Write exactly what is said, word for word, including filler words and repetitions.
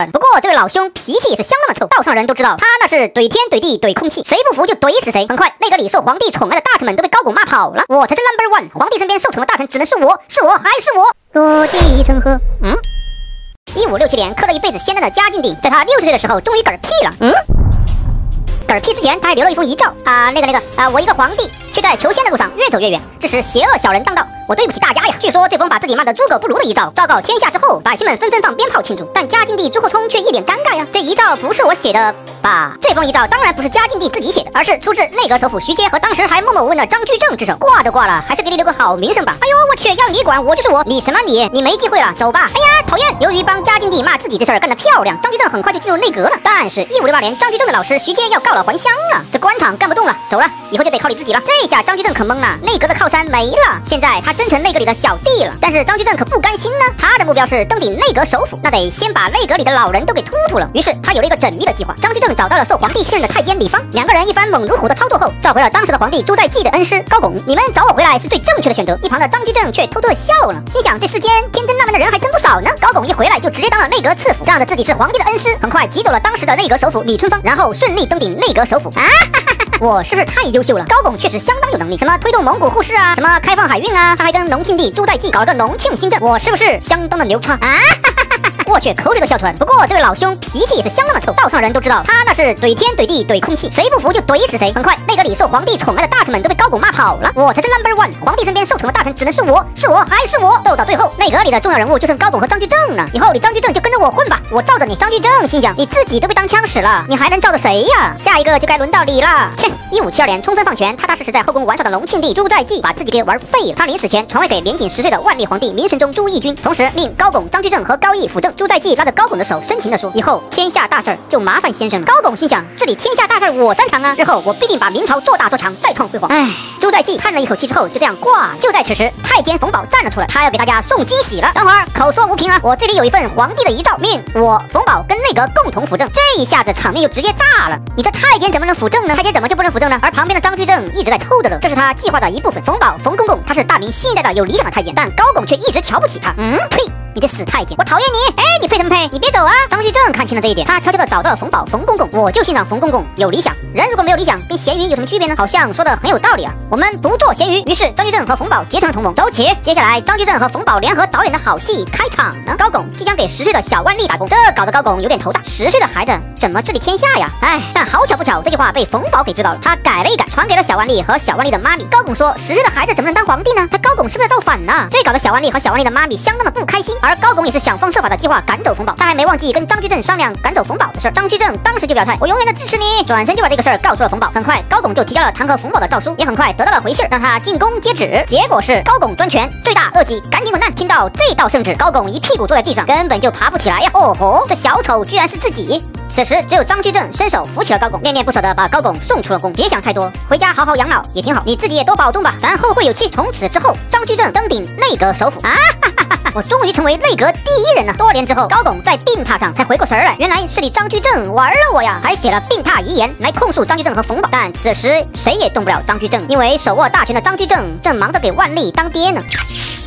不过这位老兄脾气也是相当的臭，道上人都知道他那是怼天怼地怼空气，谁不服就怼死谁。很快内阁里受皇帝宠爱的大臣们都被高拱骂跑了，我才是 number one， 皇帝身边受宠的大臣只能是我，是我还是我。落地成河。嗯，一五六七年磕了一辈子仙丹的嘉靖帝，在他六十岁的时候终于嗝屁了。嗯，嗝屁之前他还留了一封遗诏啊，那个那个啊，我一个皇帝却在求仙的路上越走越远，致使邪恶小人当道。我对不起大家呀！据说这封把自己骂得猪狗不如的遗诏昭告天下之后，百姓们纷纷放鞭炮庆祝，但嘉靖帝朱厚熜却一脸尴尬呀。这遗诏不是我写的吧？这封遗诏当然不是嘉靖帝自己写的，而是出自内阁首辅徐阶和当时还默默无闻的张居正之手。挂都挂了，还是给你留个好名声吧。哎呦我去，要你管我就是我，你什么你？你没机会了，走吧。哎呀，讨厌！由于帮嘉靖帝骂自己这事儿干得漂亮，张居正很快就进入内阁了。但是，一五六八年，张居正的老师徐阶要告老还乡了，这官场干不动了，走了，以后就得靠你自己了。这下张居正可懵了，内阁的靠山没了，现在他真成内阁里的小弟了。但是张居正可不甘心呢，他的目标是登顶内阁首辅，那得先把内阁里的老人都给突突了。于是他有了一个缜密的计划。张居正找到了受皇帝信任的太监李芳，两个人一番猛如虎的操作后，召回了当时的皇帝朱在济的恩师高拱。你们找我回来是最正确的选择。一旁的张居正却偷偷的笑了，心想这世间天真烂漫的人还真不少呢。高拱一回来就直接当了内阁次辅，仗着自己是皇帝的恩师，很快挤走了当时的内阁首辅李春风，然后顺利登顶内阁首辅啊！我是不是太优秀了？高拱确实相当有能力，什么推动蒙古互市啊，什么开放海运啊，他还跟隆庆帝朱在济搞了个隆庆新政，我是不是相当的牛叉啊？我去，口水都笑出来了。不过这位老兄脾气也是相当的臭，道上人都知道他那是怼天怼地怼空气，谁不服就怼死谁。很快内阁里受皇帝宠爱的大臣们都被高拱骂跑了，我才是 number one， 皇帝身边受宠的大臣只能是我，是我还是我。斗到最后，内阁里的重要人物就剩高拱和张居正了。以后你张居正就跟着我混吧，我罩着你。张居正心想，你自己都被当枪使了，你还能罩着谁呀？下一个就该轮到你了。切！一五七二年充分放权，踏踏实实在后宫玩耍的隆庆帝朱在济把自己给玩废了。他临死前传位给年仅十岁的万历皇帝明神宗朱翊钧，同时命高拱、张居正和高义辅政。朱在济拉着高拱的手，深情地说：“以后天下大事儿就麻烦先生了。”高拱心想：治理天下大事儿我擅长啊，日后我必定把明朝做大做强，再创辉煌。唉，朱在济叹了一口气之后，就这样挂。就在此时，太监冯保站了出来，他要给大家送惊喜了。等会儿口说无凭啊，我这里有一份皇帝的遗诏，命我冯保跟内阁共同辅政。这一下子场面就直接炸了。你这太监怎么能辅政呢？太监怎么就不能辅政呢？而旁边的张居正一直在偷着乐，这是他计划的一部分。冯保冯公公他是大明新一代的有理想的太监，但高拱却一直瞧不起他。嗯，呸！你这死太监，我讨厌你！哎，你配什么配？你别走啊！张居正看清了这一点，他悄悄地找到了冯保冯公公。我就欣赏冯公公有理想，人如果没有理想，跟咸鱼有什么区别呢？好像说的很有道理啊。我们不做咸鱼，于是张居正和冯保结成了同盟。走起！接下来张居正和冯保联合导演的好戏开场呢。高拱即将给十岁的小万历打工，这搞得高拱有点头大。十岁的孩子怎么治理天下呀？哎，但好巧不巧，这句话被冯保给知道了，他改了一改，传给了小万历和小万历的妈咪。高拱说：“十岁的孩子怎么能当皇帝呢？他高拱是不是在造反呢？”这搞得小万历和小万历的妈咪相当的不开心，而高拱也是想方设法的计划赶走冯保，他还没忘记跟张居正商量赶走冯保的事。张居正当时就表态：“我永远的支持你。”转身就把这个事儿告诉了冯保。很快，高拱就提交了弹劾冯保的诏书，也很快得到了回信，让他进宫接旨。结果是高拱专权，罪大恶极，赶紧滚蛋！听到这道圣旨，高拱一屁股坐在地上，根本就爬不起来呀！哦吼，这小丑居然是自己！此时只有张居正伸手扶起了高拱，恋恋不舍的把高拱送出了宫。别想太多，回家好好养老也挺好，你自己也多保重吧，咱后会有期。从此之后，张居正登顶内阁首辅啊！哈哈哈哈，我终于成为内阁第一人了。多年之后，高拱在病榻上才回过神来，原来是你张居正玩了我呀，还写了病榻遗言来控诉张居正和冯保。但此时谁也动不了张居正，因为手握大权的张居正正忙着给万历当爹呢。